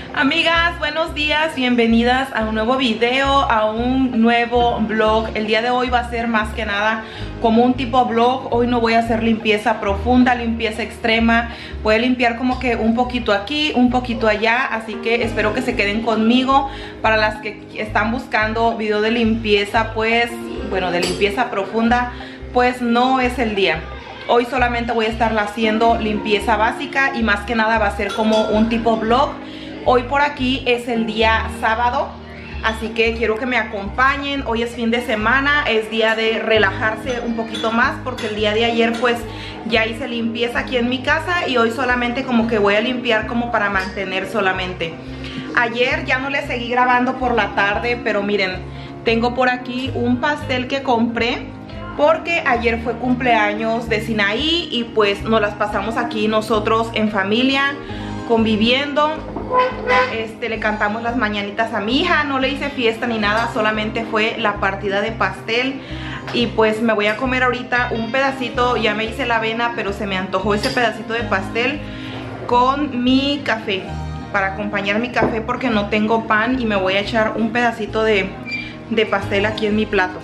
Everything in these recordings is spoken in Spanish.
Amigas, buenos días, bienvenidas a un nuevo video, a un nuevo vlog. El día de hoy va a ser más que nada como un tipo vlog. Hoy no voy a hacer limpieza profunda, limpieza extrema. Voy a limpiar como que un poquito aquí, un poquito allá. Así que espero que se queden conmigo. Para las que están buscando video de limpieza, pues, bueno, de limpieza profunda, pues no es el día. Hoy solamente voy a estar haciendo limpieza básica y más que nada va a ser como un tipo vlog. Hoy por aquí es el día sábado, así que quiero que me acompañen. Hoy es fin de semana, es día de relajarse un poquito más porque el día de ayer pues ya hice limpieza aquí en mi casa y hoy solamente como que voy a limpiar como para mantener solamente. Ayer ya no les seguí grabando por la tarde, pero miren, tengo por aquí un pastel que compré porque ayer fue cumpleaños de Sinaí y pues nos las pasamos aquí nosotros en familia, conviviendo. Le cantamos las mañanitas a mi hija, no le hice fiesta ni nada, solamente fue la partida de pastel. Y pues me voy a comer ahorita un pedacito, ya me hice la avena, pero se me antojó ese pedacito de pastel con mi café, para acompañar mi café porque no tengo pan y me voy a echar un pedacito de pastel aquí en mi plato.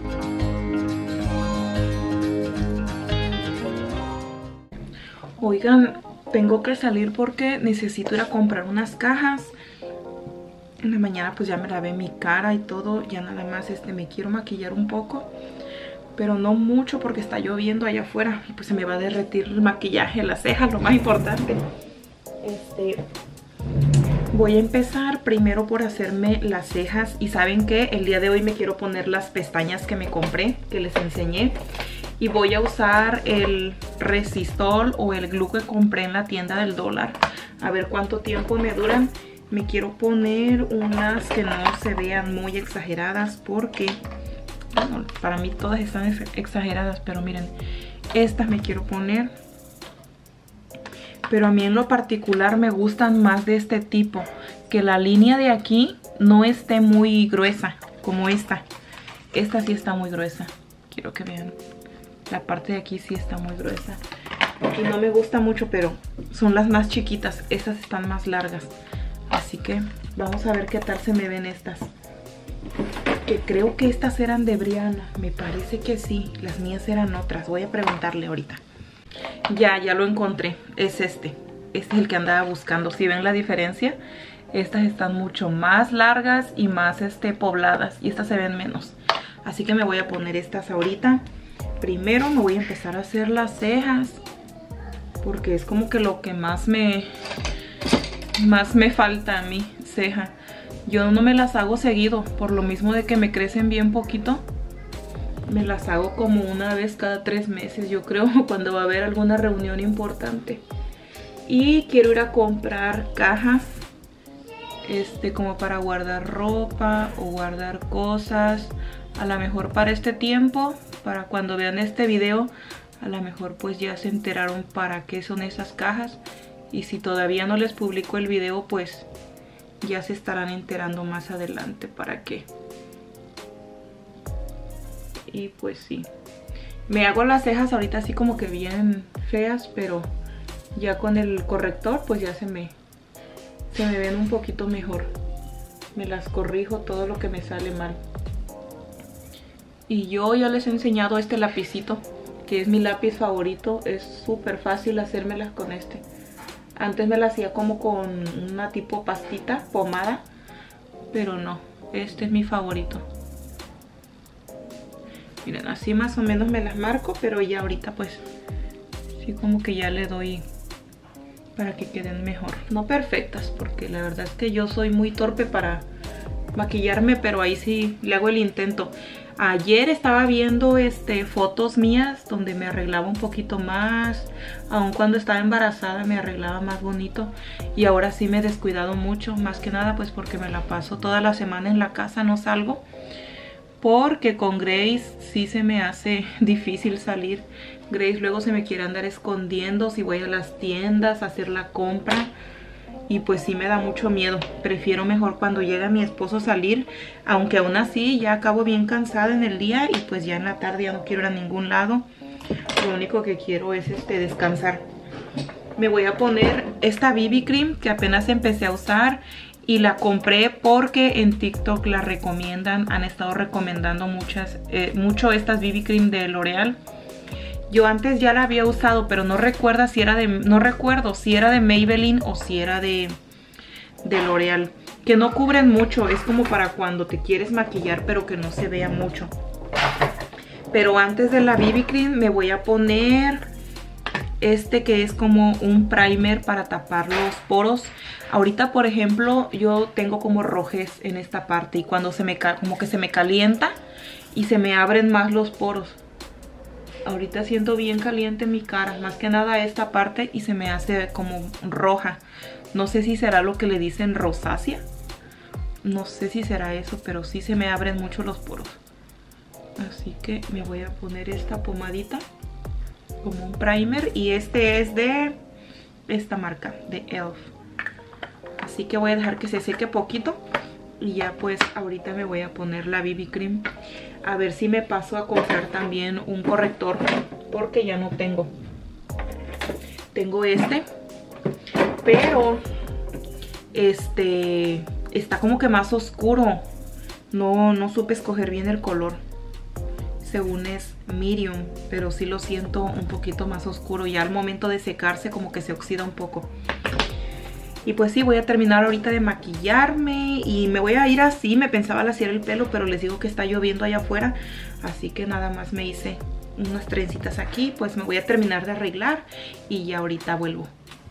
Oigan, tengo que salir porque necesito ir a comprar unas cajas. En la mañana pues ya me lavé mi cara y todo. Ya nada más me quiero maquillar un poco, pero no mucho porque está lloviendo allá afuera y pues se me va a derretir el maquillaje, las cejas, lo más importante. Voy a empezar primero por hacerme las cejas. Y ¿saben qué? El día de hoy me quiero poner las pestañas que me compré, que les enseñé. Y voy a usar el Resistol o el glue que compré en la tienda del dólar. A ver cuánto tiempo me duran. Me quiero poner unas que no se vean muy exageradas porque, bueno, para mí todas están exageradas. Pero miren, estas me quiero poner. Pero a mí en lo particular me gustan más de este tipo. Que la línea de aquí no esté muy gruesa como esta. Esta sí está muy gruesa. Quiero que vean. La parte de aquí sí está muy gruesa. Aquí no me gusta mucho, pero son las más chiquitas. Estas están más largas. Así que vamos a ver qué tal se me ven estas. Que creo que estas eran de Briana. Me parece que sí. Las mías eran otras. Voy a preguntarle ahorita. Ya lo encontré. Es este. Este es el que andaba buscando. ¿Sí ven la diferencia? Estas están mucho más largas y más pobladas. Y estas se ven menos. Así que me voy a poner estas ahorita. Primero me voy a empezar a hacer las cejas porque es como que lo que más me falta a mí, ceja. Yo no me las hago seguido por lo mismo de que me crecen bien poquito. Me las hago como una vez cada 3 meses, yo creo, cuando va a haber alguna reunión importante. Y quiero ir a comprar cajas como para guardar ropa o guardar cosas. A lo mejor para este tiempo, para cuando vean este video, a lo mejor pues ya se enteraron para qué son esas cajas. Y si todavía no les publico el video, pues ya se estarán enterando más adelante para qué. Y pues sí, me hago las cejas ahorita así como que bien feas, pero ya con el corrector pues ya se me ven un poquito mejor. Me las corrijo todo lo que me sale mal. Y yo ya les he enseñado este lapicito, que es mi lápiz favorito. Es súper fácil hacérmelas con este. Antes me las hacía como con una tipo pastita, pomada, pero no, este es mi favorito. Miren, así más o menos me las marco, pero ya ahorita pues sí como que ya le doy para que queden mejor. No perfectas, porque la verdad es que yo soy muy torpe para maquillarme, pero ahí sí le hago el intento. Ayer estaba viendo fotos mías donde me arreglaba un poquito más. Aun cuando estaba embarazada me arreglaba más bonito. Y ahora sí me he descuidado mucho. Más que nada pues porque me la paso toda la semana en la casa, no salgo. Porque con Grace sí se me hace difícil salir. Grace luego se me quiere andar escondiendo si voy a las tiendas a hacer la compra. Y pues sí me da mucho miedo. Prefiero mejor cuando llega mi esposo salir. Aunque aún así ya acabo bien cansada en el día. Y pues ya en la tarde ya no quiero ir a ningún lado. Lo único que quiero es descansar. me voy a poner esta BB Cream que apenas empecé a usar. Y la compré porque en TikTok la recomiendan. Han estado recomendando mucho estas BB Cream de L'Oreal. Yo antes ya la había usado, pero no recuerdo si era de Maybelline o si era de L'Oreal. Que no cubren mucho, es como para cuando te quieres maquillar, pero que no se vea mucho. Pero antes de la BB Cream me voy a poner este que es como un primer para tapar los poros. Ahorita, por ejemplo, yo tengo como rojez en esta parte y cuando como que se me calienta y se me abren más los poros. Ahorita siento bien caliente mi cara, más que nada esta parte, y se me hace como roja. No sé si será lo que le dicen rosácea. No sé si será eso, pero sí se me abren mucho los poros. Así que me voy a poner esta pomadita como un primer, y este es de esta marca, de e.l.f. Así que voy a dejar que se seque poquito y ya pues ahorita me voy a poner la BB Cream. A ver si me paso a comprar también un corrector, porque ya no tengo. Tengo este, pero está como que más oscuro. No supe escoger bien el color. Según es medium, pero sí lo siento un poquito más oscuro. Ya al momento de secarse como que se oxida un poco. Y pues sí, voy a terminar ahorita de maquillarme y me voy a ir así. Me pensaba laciar el pelo, pero les digo que está lloviendo allá afuera. Así que nada más me hice unas trencitas aquí. Pues me voy a terminar de arreglar y ya ahorita vuelvo.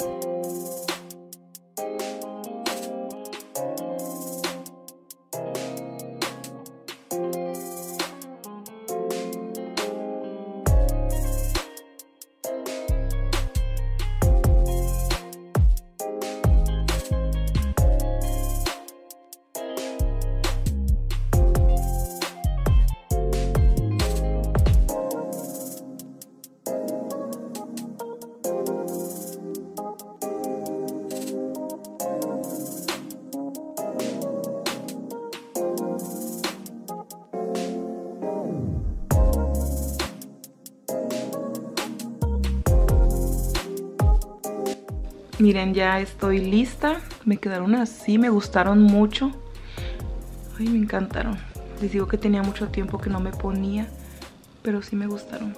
Miren, ya estoy lista. Me quedaron así, me gustaron mucho. Ay, me encantaron. Les digo que tenía mucho tiempo que no me ponía, pero sí me gustaron.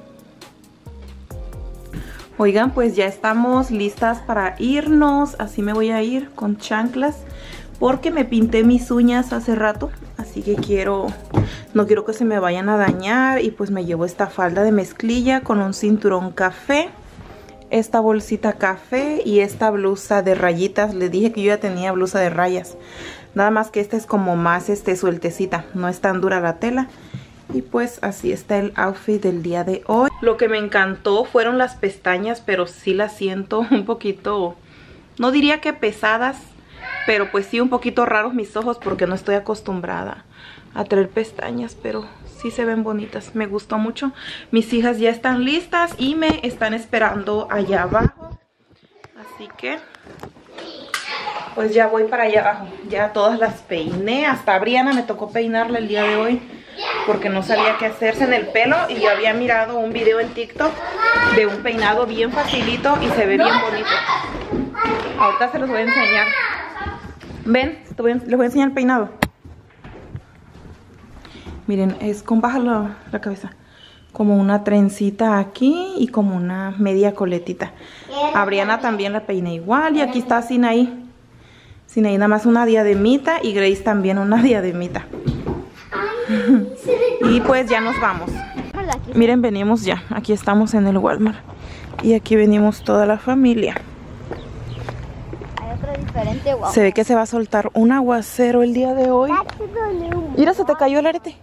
Oigan, pues ya estamos listas para irnos. Así me voy a ir con chanclas, porque me pinté mis uñas hace rato. Así que no quiero que se me vayan a dañar. Y pues me llevo esta falda de mezclilla con un cinturón café, esta bolsita café y esta blusa de rayitas. Les dije que yo ya tenía blusa de rayas, nada más que esta es como más sueltecita, no es tan dura la tela. Y pues así está el outfit del día de hoy. Lo que me encantó fueron las pestañas, pero sí las siento un poquito, no diría que pesadas, pero pues sí un poquito raros mis ojos, porque no estoy acostumbrada a traer pestañas, pero sí se ven bonitas. Me gustó mucho. Mis hijas ya están listas y me están esperando allá abajo. Así que pues ya voy para allá abajo. Ya todas las peiné. Hasta a Brianna me tocó peinarla el día de hoy, porque no sabía qué hacerse en el pelo. Y yo había mirado un video en TikTok de un peinado bien facilito y se ve bien bonito. Ahorita se los voy a enseñar. Ven, les voy a enseñar el peinado. Miren, es con baja la cabeza, como una trencita aquí y como una media coletita. A Brianna también la peiné igual, y aquí está Sinaí. Sinaí nada más una diademita y Grace también una diademita. Y pues ya nos vamos. Miren, venimos ya, aquí estamos en el Walmart y aquí venimos toda la familia. Wow. Se ve que se va a soltar un aguacero el día de hoy. Mira, se te cayó el arete.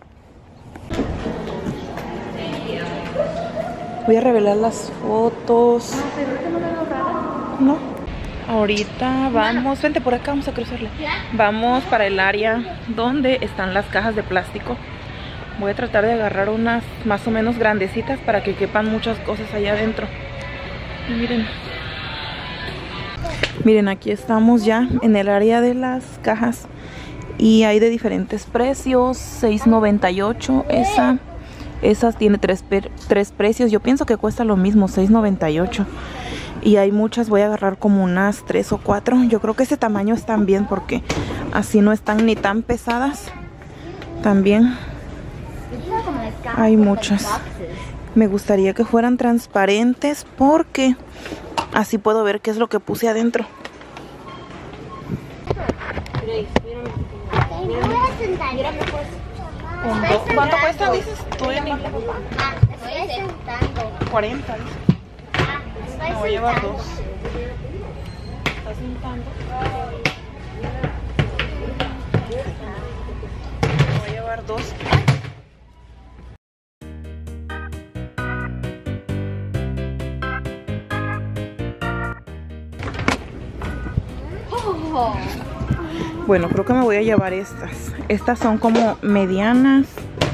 Voy a revelar las fotos. No. Ahorita vamos, vente por acá, vamos a cruzarle. Vamos para el área donde están las cajas de plástico. Voy a tratar de agarrar unas más o menos grandecitas para que quepan muchas cosas allá adentro. Y miren. Miren, aquí estamos ya en el área de las cajas. Y hay de diferentes precios. $6.98 esa tiene tres precios. Yo pienso que cuesta lo mismo, $6.98. Y hay muchas, voy a agarrar como unas 3 o 4. Yo creo que ese tamaño están bien porque así no están ni tan pesadas. También hay muchas. Me gustaría que fueran transparentes porque así puedo ver qué es lo que puse adentro. ¿Cuánto cuesta, dices? Tú me sentando. 40, dices. Me voy a llevar 2. ¿Estás sentando? Me voy a llevar 2. Bueno, creo que me voy a llevar estas. Estas son como medianas.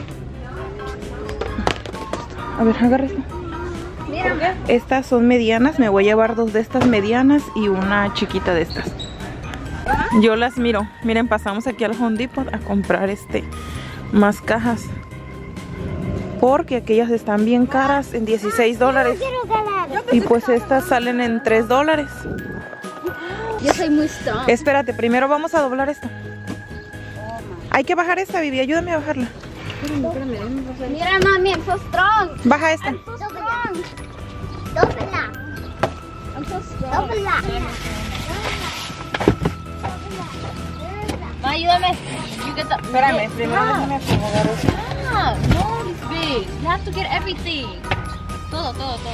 A ver, agarra esta. Mira. Estas son medianas. Me voy a llevar 2 de estas medianas y una chiquita de estas. Yo las miro. Miren, pasamos aquí al Home Depot a comprar más cajas. Porque aquellas están bien caras, en $16. Y pues estas salen en $3. Yo soy muy strong. Espérate, primero vamos a doblar esta. Hay que bajar esta, Vivi, ayúdame a bajarla. Mira, mami, I'm so strong. Baja esta. I'm so strong. Dóblala. I'm so strong. Dóblala. Ma, ayúdame. Espérame, primero déjame acomodar esto. No, it's big. You have to get everything. Todo.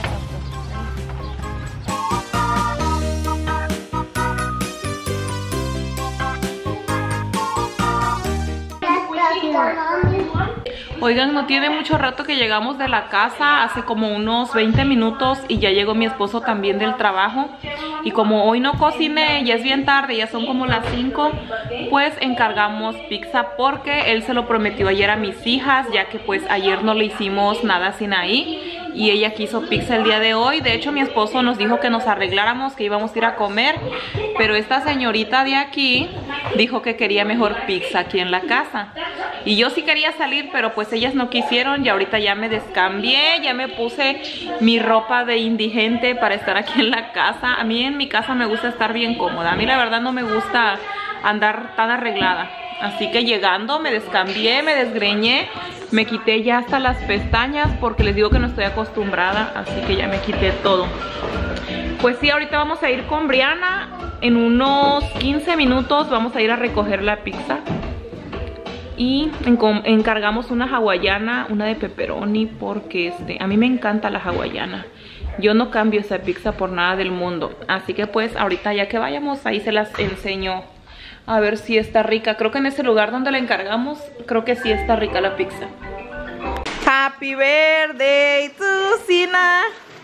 Oigan, no tiene mucho rato que llegamos de la casa, hace como unos 20 minutos y ya llegó mi esposo también del trabajo. Y como hoy no cociné, ya es bien tarde, ya son como las 5, pues encargamos pizza porque él se lo prometió ayer a mis hijas, ya que pues ayer no le hicimos nada sin ahí. Y ella quiso pizza el día de hoy. De hecho, mi esposo nos dijo que nos arregláramos, que íbamos a ir a comer. Pero esta señorita de aquí dijo que quería mejor pizza aquí en la casa. Y yo sí quería salir, pero pues ellas no quisieron. Y ahorita ya me descambié, ya me puse mi ropa de indigente para estar aquí en la casa. A mí en mi casa me gusta estar bien cómoda. A mí la verdad no me gusta andar tan arreglada. Así que llegando me descambié, me desgreñé, me quité ya hasta las pestañas porque les digo que no estoy acostumbrada, así que ya me quité todo. Pues sí, ahorita vamos a ir con Brianna, en unos 15 minutos vamos a ir a recoger la pizza. Y encargamos una hawaiana, una de pepperoni, porque a mí me encanta la hawaiana. Yo no cambio esa pizza por nada del mundo. Así que pues ahorita ya que vayamos, ahí se las enseño. A ver si está rica. Creo que en ese lugar donde la encargamos, creo que sí está rica la pizza. Happy birthday to Sina.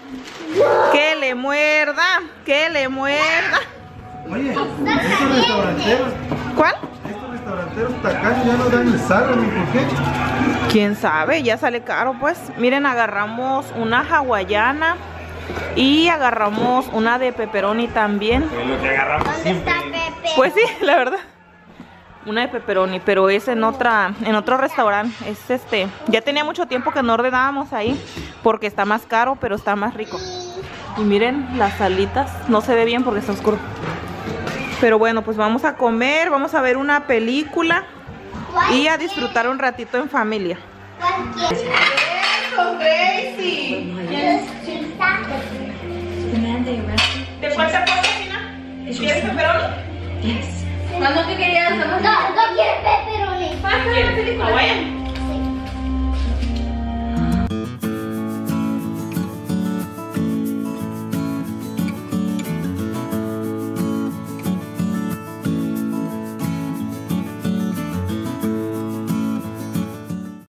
Que le muerda, que le muerda. Oye, estos restauranteros. ¿Cuál? Estos restauranteros tacaños ya no dan el salami, ¿por qué? ¿Quién sabe? Ya sale caro pues. Miren, agarramos una hawaiana y agarramos una de pepperoni también. Es lo que agarramos siempre. Pues sí, la verdad. Una de pepperoni, pero es en otro restaurante. Es ya tenía mucho tiempo que no ordenábamos ahí porque está más caro, pero está más rico. Y miren las salitas, no se ve bien porque está oscuro. Pero bueno, pues vamos a comer, vamos a ver una película y a disfrutar un ratito en familia. ¡Eso, Gracie! ¿Te falta cocina? ¿Quieres pepperoni? ¿Cuándo que querías? No quiero pepperoni. ¿Quieres?